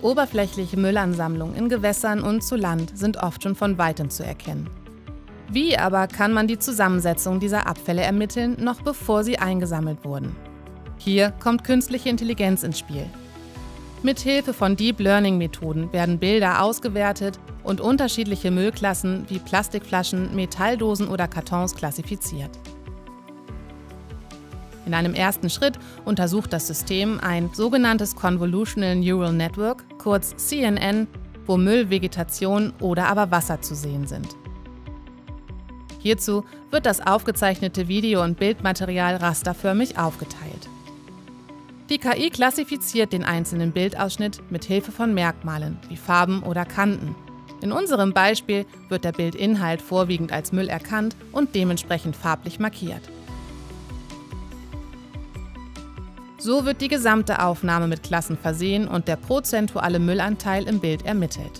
Oberflächliche Müllansammlungen in Gewässern und zu Land sind oft schon von Weitem zu erkennen. Wie aber kann man die Zusammensetzung dieser Abfälle ermitteln, noch bevor sie eingesammelt wurden? Hier kommt künstliche Intelligenz ins Spiel. Mithilfe von Deep Learning-Methoden werden Bilder ausgewertet und unterschiedliche Müllklassen wie Plastikflaschen, Metalldosen oder Kartons klassifiziert. In einem ersten Schritt untersucht das System ein sogenanntes Convolutional Neural Network, kurz CNN, wo Müll, Vegetation oder aber Wasser zu sehen sind. Hierzu wird das aufgezeichnete Video- und Bildmaterial rasterförmig aufgeteilt. Die KI klassifiziert den einzelnen Bildausschnitt mit Hilfe von Merkmalen wie Farben oder Kanten. In unserem Beispiel wird der Bildinhalt vorwiegend als Müll erkannt und dementsprechend farblich markiert. So wird die gesamte Aufnahme mit Klassen versehen und der prozentuale Müllanteil im Bild ermittelt.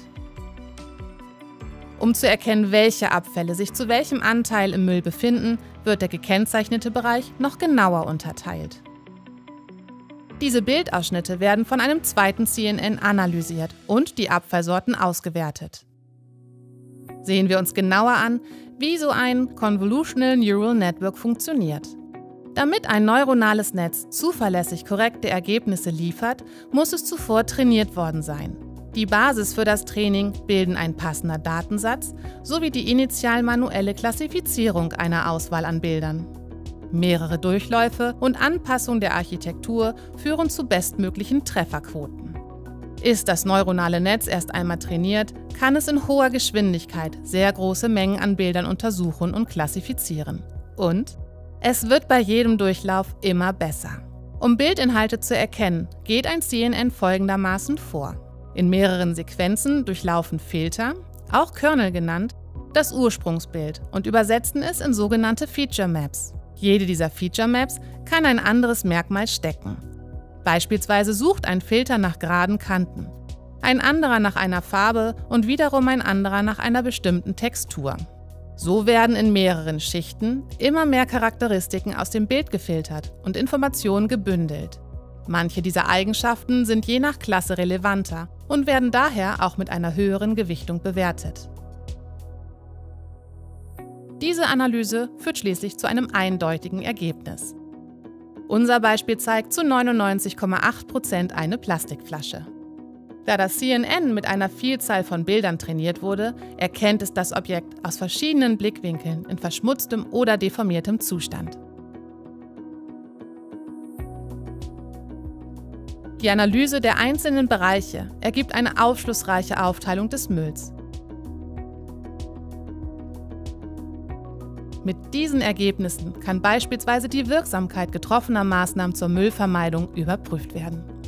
Um zu erkennen, welche Abfälle sich zu welchem Anteil im Müll befinden, wird der gekennzeichnete Bereich noch genauer unterteilt. Diese Bildausschnitte werden von einem zweiten CNN analysiert und die Abfallsorten ausgewertet. Sehen wir uns genauer an, wie so ein Convolutional Neural Network funktioniert. Damit ein neuronales Netz zuverlässig korrekte Ergebnisse liefert, muss es zuvor trainiert worden sein. Die Basis für das Training bilden ein passender Datensatz sowie die initial manuelle Klassifizierung einer Auswahl an Bildern. Mehrere Durchläufe und Anpassung der Architektur führen zu bestmöglichen Trefferquoten. Ist das neuronale Netz erst einmal trainiert, kann es in hoher Geschwindigkeit sehr große Mengen an Bildern untersuchen und klassifizieren. Und es wird bei jedem Durchlauf immer besser. Um Bildinhalte zu erkennen, geht ein CNN folgendermaßen vor. In mehreren Sequenzen durchlaufen Filter, auch Kernel genannt, das Ursprungsbild und übersetzen es in sogenannte Feature Maps. Jede dieser Feature Maps kann ein anderes Merkmal stecken. Beispielsweise sucht ein Filter nach geraden Kanten, ein anderer nach einer Farbe und wiederum ein anderer nach einer bestimmten Textur. So werden in mehreren Schichten immer mehr Charakteristiken aus dem Bild gefiltert und Informationen gebündelt. Manche dieser Eigenschaften sind je nach Klasse relevanter und werden daher auch mit einer höheren Gewichtung bewertet. Diese Analyse führt schließlich zu einem eindeutigen Ergebnis. Unser Beispiel zeigt zu 99,8% eine Plastikflasche. Da das CNN mit einer Vielzahl von Bildern trainiert wurde, erkennt es das Objekt aus verschiedenen Blickwinkeln in verschmutztem oder deformiertem Zustand. Die Analyse der einzelnen Bereiche ergibt eine aufschlussreiche Aufteilung des Mülls. Mit diesen Ergebnissen kann beispielsweise die Wirksamkeit getroffener Maßnahmen zur Müllvermeidung überprüft werden.